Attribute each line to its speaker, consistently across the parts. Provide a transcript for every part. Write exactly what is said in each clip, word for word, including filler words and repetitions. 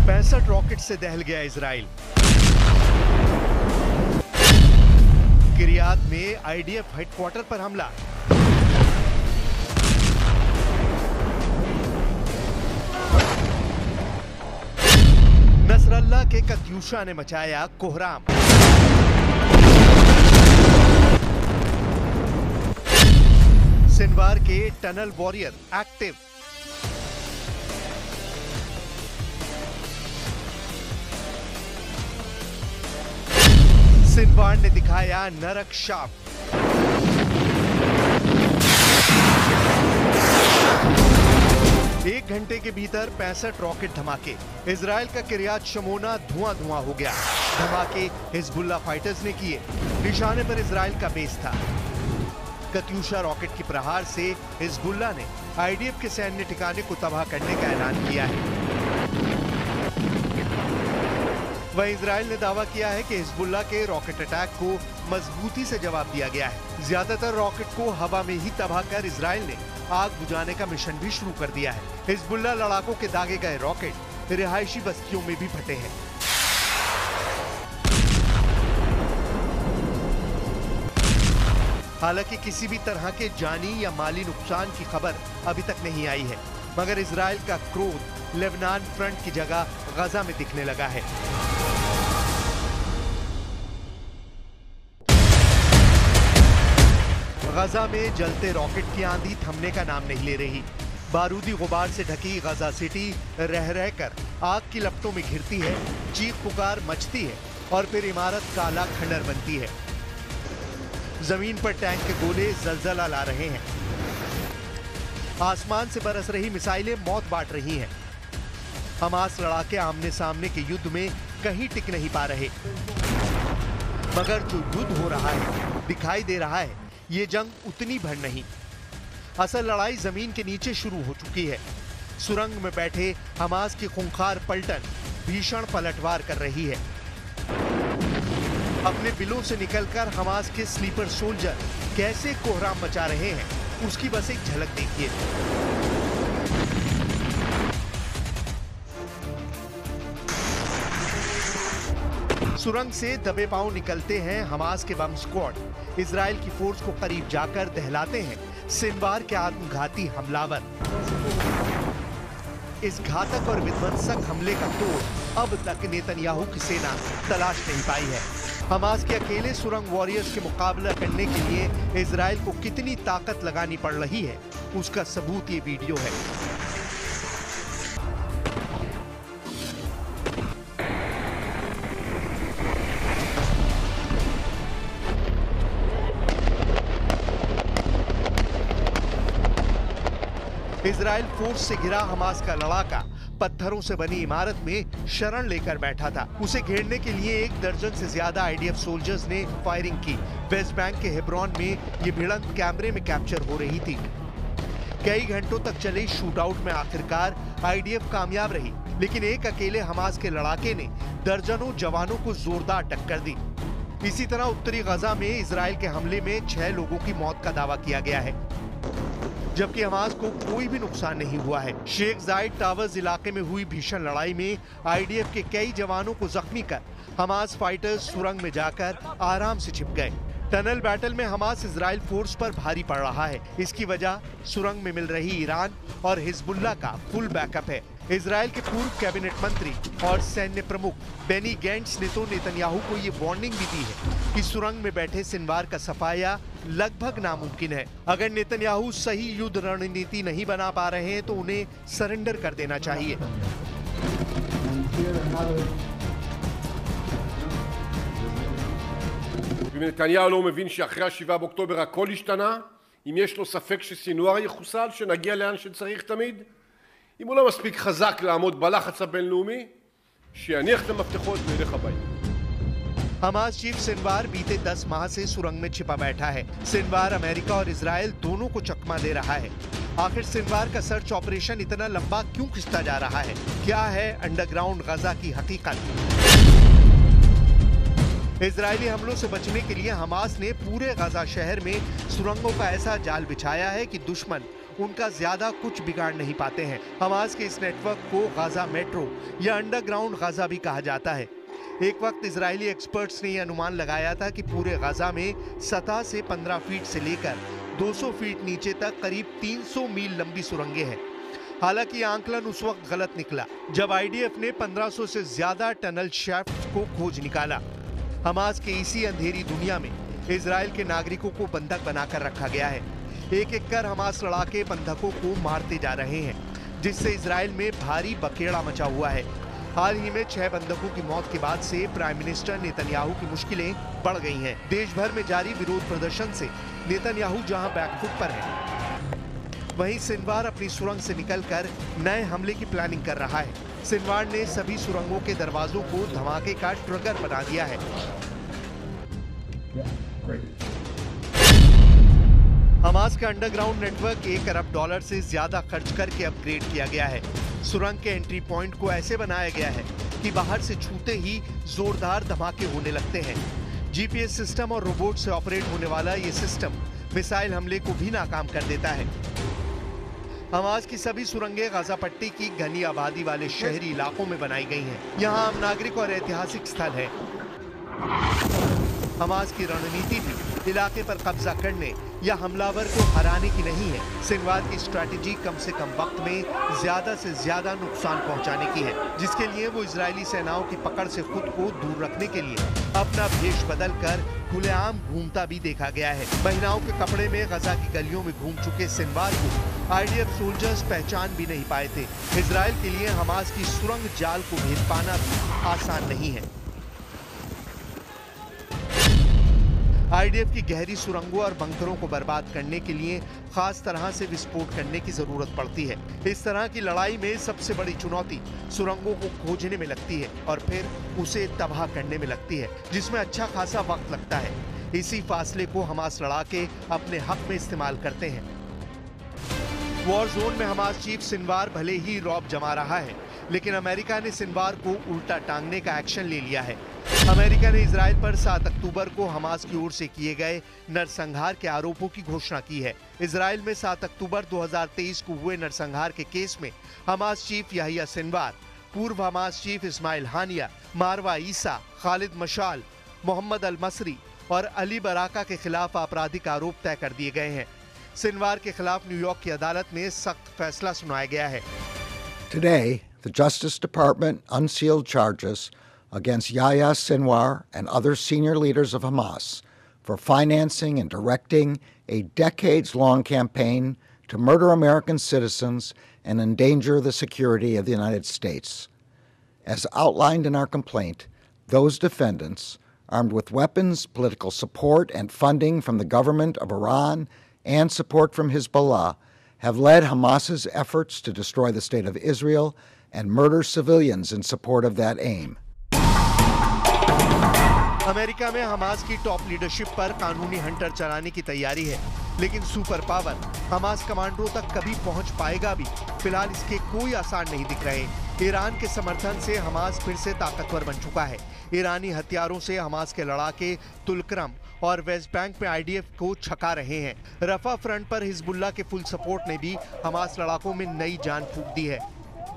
Speaker 1: पैंसठ रॉकेट से दहल गया इजराइल। किरियात में आईडीएफ हेडक्वार्टर पर हमला। नसरल्ला के कत्यूशा ने मचाया कोहराम। सिनवार के टनल वॉरियर एक्टिव। सिनवार ने दिखाया नरक शाप। एक घंटे के भीतर पैंसठ रॉकेट धमाके। इजराइल का किरियात शमोना धुआं धुआं हो गया। धमाके हिजबुल्लाह फाइटर्स ने किए। निशाने पर इजराइल का बेस था। कत्यूशा रॉकेट की प्रहार से हिजबुल्लाह ने आईडीएफ के सैन्य ठिकाने को तबाह करने का ऐलान किया है। वहीं इजराइल ने दावा किया है कि हिजबुल्लाह के रॉकेट अटैक को मजबूती से जवाब दिया गया है। ज्यादातर रॉकेट को हवा में ही तबाह कर इजराइल ने आग बुझाने का मिशन भी शुरू कर दिया है। हिजबुल्लाह लड़ाकों के दागे गए रॉकेट रिहायशी बस्तियों में भी फटे हैं। हालांकि किसी भी तरह के जानी या माली नुकसान की खबर अभी तक नहीं आई है, मगर इजराइल का क्रोध लेबनान फ्रंट की जगह गजा में दिखने लगा है। गजा में जलते रॉकेट की आंधी थमने का नाम नहीं ले रही। बारूदी गुबार से ढकी गजा सिटी रह रहकर आग की लपटों में घिरती है, चीख पुकार मचती है और फिर इमारत काला खंडर बनती है। जमीन पर टैंक के गोले जलजला ला रहे हैं। आसमान से बरस रही मिसाइलें मौत बांट रही हैं। हमास लड़ाके आमने सामने के युद्ध में कहीं टिक नहीं पा रहे, मगर जो युद्ध हो रहा है, दिखाई दे रहा है, ये जंग उतनी भर नहीं। असल लड़ाई जमीन के नीचे शुरू हो चुकी है। सुरंग में बैठे हमास की खूंखार पलटन भीषण पलटवार कर रही है। अपने बिलों से निकलकर हमास के स्लीपर सोल्जर कैसे कोहराम मचा रहे हैं, उसकी बस एक झलक देखिए। सुरंग से दबे पांव निकलते हैं हमास के बम स्क्वाड। इजराइल की फोर्स को करीब जाकर दहलाते हैं सिनवार के आत्मघाती हमलावर। इस घातक और विध्वंसक हमले का तोड़ अब तक नेतन्याहू की सेना तलाश नहीं पाई है। हमास के अकेले सुरंग वॉरियर्स के मुकाबला करने के लिए इजराइल को कितनी ताकत लगानी पड़ रही है, उसका सबूत ये वीडियो है। इजराइल फोर्स से घिरा हमास का लड़ाका पत्थरों से बनी इमारत में शरण लेकर बैठा था। उसे घेरने के लिए एक दर्जन से ज्यादा आईडीएफ सोल्जर्स ने फायरिंग की। वेस्ट बैंक के हेब्रॉन में ये भिड़ंत कैमरे में कैप्चर हो रही थी। कई घंटों तक चले शूटआउट में आखिरकार आईडीएफ कामयाब रही, लेकिन एक अकेले हमास के लड़ाके ने दर्जनों जवानों को जोरदार टक्कर दी। इसी तरह उत्तरी गजा में इजराइल के हमले में छह लोगों की मौत का दावा किया गया है, जबकि हमास को कोई भी नुकसान नहीं हुआ है। शेख जायद टावर्स इलाके में हुई भीषण लड़ाई में आईडीएफ के कई जवानों को जख्मी कर हमास फाइटर्स सुरंग में जाकर आराम से छिप गए। टनल बैटल में हमास इजराइल फोर्स पर भारी पड़ रहा है। इसकी वजह सुरंग में मिल रही ईरान और हिजबुल्लाह का फुल बैकअप है। इजराइल के पूर्व कैबिनेट मंत्री और सैन्य प्रमुख बेनी गैंट्स ने तो नेतन्याहू को ये वार्निंग भी दी है कि सुरंग में बैठे सिनवार का सफाया लगभग नामुमकिन है। अगर नेतन्याहू सही युद्ध रणनीति नहीं बना पा रहे हैं तो उन्हें सरेंडर कर देना चाहिए।
Speaker 2: אם נתניהו לא מבין שאחרי השבעה באוקטובר הכל השתנה, אם יש לו ספק שסינואר יחוסל, שנגיע לאן שצריך תמיד, אם הוא לא מספיק חזק לעמוד בלחץ הבינלאומי, שיניח את המפתחות וילך הביתה.
Speaker 1: हमास चीफ सिनवार बीते दस माह से सुरंग में छिपा बैठा है। सिनवार अमेरिका और इजराइल दोनों को चकमा दे रहा है। आखिर सिनवार का सर्च ऑपरेशन इतना लंबा क्यों खिंचता जा रहा है? क्या है अंडरग्राउंड गजा की हकीकत? इजरायली हमलों से बचने के लिए हमास ने पूरे गजा शहर में सुरंगों का ऐसा जाल बिछाया है कि दुश्मन उनका ज्यादा कुछ बिगाड़ नहीं पाते हैं। हमास के इस नेटवर्क को गाजा मेट्रो या अंडरग्राउंड गाजा भी कहा जाता है। एक वक्त इजरायली एक्सपर्ट्स ने यह अनुमान लगाया था कि पूरे गाजा में सतह से पंद्रह फीट से लेकर दो सौ फीट नीचे तक करीब तीन सौ मील लंबी सुरंगें हैं। हालांकि आंकलन उस वक्त गलत निकला जब आईडीएफ ने पंद्रह सौ से ज्यादा टनल शैफ्ट को खोज निकाला। हमास के इसी अंधेरी दुनिया में इजराइल के नागरिकों को बंधक बनाकर रखा गया है। एक एक कर हमास लड़ाके बंधकों को मारते जा रहे हैं, जिससे इजराइल में भारी बखेड़ा मचा हुआ है। हाल ही में छह बंधकों की मौत के बाद से प्राइम मिनिस्टर नेतन्याहू की मुश्किलें बढ़ गई हैं। देश भर में जारी विरोध प्रदर्शन से नेतन्याहू जहां बैकफुट पर है, वहीं सिनवार अपनी सुरंग से निकलकर नए हमले की प्लानिंग कर रहा है। सिनवार ने सभी सुरंगों के दरवाजों को धमाके का ट्रिगर बना दिया है। हमास का अंडरग्राउंड नेटवर्क एक अरब डॉलर से ज्यादा खर्च करके अपग्रेड किया गया है। सुरंग के एंट्री पॉइंट को ऐसे बनाया गया है कि बाहर से छूते ही जोरदार धमाके होने लगते हैं। जीपीएस सिस्टम और रोबोट से ऑपरेट होने वाला ये सिस्टम मिसाइल हमले को भी नाकाम कर देता है। हमास की सभी सुरंगें गाजा पट्टी की घनी आबादी वाले शहरी इलाकों में बनाई गई हैं। यहाँ आम नागरिक और ऐतिहासिक स्थल है। हमास की रणनीति भी इलाके पर कब्जा करने या हमलावर को हराने की नहीं है। सिनवार की स्ट्रैटेजी कम से कम वक्त में ज्यादा से ज्यादा नुकसान पहुंचाने की है, जिसके लिए वो इजरायली सेनाओं की पकड़ से खुद को दूर रखने के लिए अपना भेष बदलकर खुलेआम घूमता भी देखा गया है। महिलाओं के कपड़े में गजा की गलियों में घूम चुके सिनवार को आईडीएफ सोल्जर्स पहचान भी नहीं पाए थे। इजरायल के लिए हमास की सुरंग जाल को भेद पाना भी आसान नहीं है। आईडीएफ की गहरी सुरंगों और बंकरों को बर्बाद करने के लिए खास तरह से विस्फोट करने की जरूरत पड़ती है। इस तरह की लड़ाई में सबसे बड़ी चुनौती सुरंगों को खोजने में लगती है और फिर उसे तबाह करने में लगती है, जिसमें अच्छा खासा वक्त लगता है। इसी फासले को हमास लड़ाके अपने हक में इस्तेमाल करते हैं। वॉर जोन में हमास चीफ सिनवार भले ही रौब जमा रहा है, लेकिन अमेरिका ने सिनवार को उल्टा टांगने का एक्शन ले लिया है। अमेरिका ने इजराइल पर सात अक्टूबर को हमास की ओर से किए गए नरसंहार के आरोपों की घोषणा की है। इजराइल में सात अक्टूबर दो हज़ार तेईस को हुए नरसंहार के केस में हमास चीफ याहिया सिनवार, पूर्व Hamas chief Ismail Haniyeh, Marwa Issa, Khalid Mashal, Mohammed अल मसरी और अली बराका के खिलाफ आपराधिक आरोप तय कर दिए गए हैं। सिनवार के खिलाफ न्यूयॉर्क की अदालत में सख्त फैसला सुनाया गया है।
Speaker 3: Today, the Justice Department unsealed charges against Yahya Sinwar and other senior leaders of Hamas for financing and directing a decades-long campaign to murder American citizens and endanger the security of the United States. As outlined in our complaint, those defendants, armed with weapons, political support, and funding from the government of Iran and support from Hezbollah, have led Hamas's efforts to destroy the state of Israel and murder civilians in support of that aim.
Speaker 1: America में Hamas की top leadership पर कानूनी Hunter चलाने की तैयारी है, लेकिन super power Hamas कमांडरों तक कभी पहुंच पाएगा भी, फिलहाल इसके कोई आसार नहीं दिख रहे। ईरान के समर्थन से हमास फिर से ताकतवर बन चुका है। ईरानी हथियारों से हमास के लड़ाके तुलकरम और वेस्ट बैंक में आईडीएफ को छका रहे हैं। रफा फ्रंट पर हिजबुल्लाह के फुल सपोर्ट ने भी हमास लड़ाकों में नई जान फूंक दी है।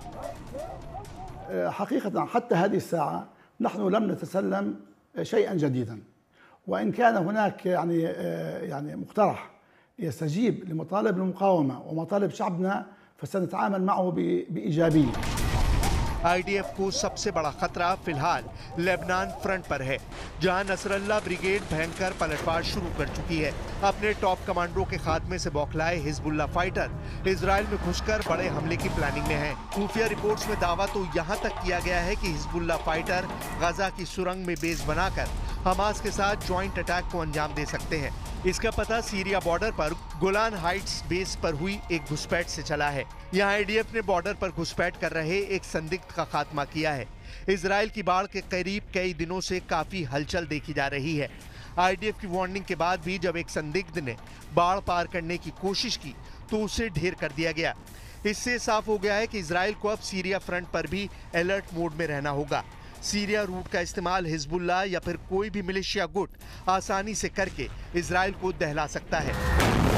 Speaker 4: حقيقة حتى هذه الساعة نحن لم نتسلم شيئا جديدا، وإن كان هناك يعني يعني مقترح يستجيب لمطالب المقاومة ومطالب شعبنا فسنتعامل معه بإيجابية।
Speaker 1: आईडीएफ को सबसे बड़ा खतरा फिलहाल लेबनान फ्रंट पर है, जहां नसरल्ला ब्रिगेड भयंकर पलटवार शुरू कर चुकी है। अपने टॉप कमांडरों के खात्मे से बौखलाए हिजबुल्लाह फाइटर इजराइल में घुसकर बड़े हमले की प्लानिंग में हैं। खुफिया रिपोर्ट्स में दावा तो यहां तक किया गया है कि हिजबुल्लाह फाइटर गाजा की सुरंग में बेस बनाकर हमास के साथ ज्वाइंट अटैक को अंजाम दे सकते हैं। इसका पता सीरिया बॉर्डर पर गोलान हाइट्स बेस पर हुई एक घुसपैठ से चला है। यहाँ आईडीएफ ने बॉर्डर पर घुसपैठ कर रहे एक संदिग्ध का खात्मा किया है। इजराइल की बाढ़ के करीब कई दिनों से काफी हलचल देखी जा रही है। आईडीएफ की वार्निंग के बाद भी जब एक संदिग्ध ने बाढ़ पार करने की कोशिश की तो उसे ढेर कर दिया गया। इससे साफ हो गया है कि इजराइल को अब सीरिया फ्रंट पर भी अलर्ट मोड में रहना होगा। सीरिया रूट का इस्तेमाल हिजबुल्लाह या फिर कोई भी मिलिशिया गुट आसानी से करके इजराइल को दहला सकता है।